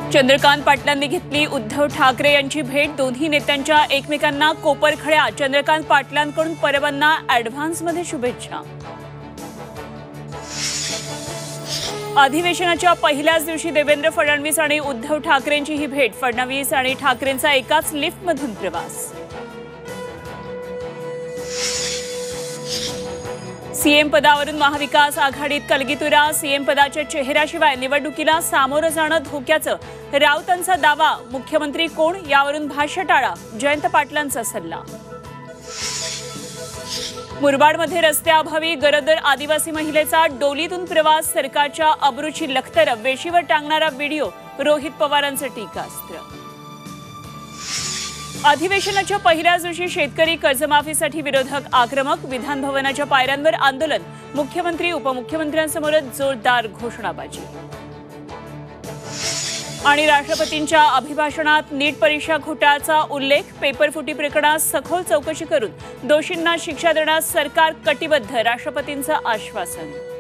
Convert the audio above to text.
चंद्रकांत पाटलांनी घेतली उद्धव ठाकरे यांची भेट। दोन्ही नेत्यांच्या एकमेकांना कोपरखळ्या। चंद्रकांत पाटलांकडून परबांना ॲडव्हान्समध्ये शुभेच्छा। अधिवेशनाच्या पहिल्याच दिवशी देवेंद्र फडणवीस आणि उद्धव ठाकरेंची ही भेट। फडणवीस आणि ठाकरेंचा एकाच लिफ्टमधून प्रवास। सीएम पदावरून महाविकास आघाडीत कलगीतुरा। सीएम पदाच्या चेहऱ्याशिवाय निवडणुकीला सामोरं जाणं धोक्याचं, राऊतांचा दावा। मुख्यमंत्री कोण यावरून भाष्य टाळा, जयंत पाटलांचा सल्ला। मुरबाडमध्ये रस्त्याअभावी गरोदर आदिवासी महिलेचा डोलीतून प्रवास। सरकारच्या अब्रूची लखतर, वेशीवर टांगणारा व्हिडिओ। रोहित पवारांचं टीकास्त्र। अधिवेशनाच्या पहिल्याच दिवशी शेतकरी कर्जमाफीसाठी विरोधक आक्रमक। विधान भवनाच्या पायऱ्यांवर आंदोलन। मुख्यमंत्री उपमुख्यमंत्र्यांसमोर जोरदार घोषणाबाजी। आणि राष्ट्रपतींच्या अभिभाषणात नीट परीक्षा घोटाळ्याचा उल्लेख। पेपरफुटी प्रकरणात सखोल चौकशी करून दोषींना शिक्षा देण्यास सरकार कटिबद्ध, राष्ट्रपतींचं आश्वासन।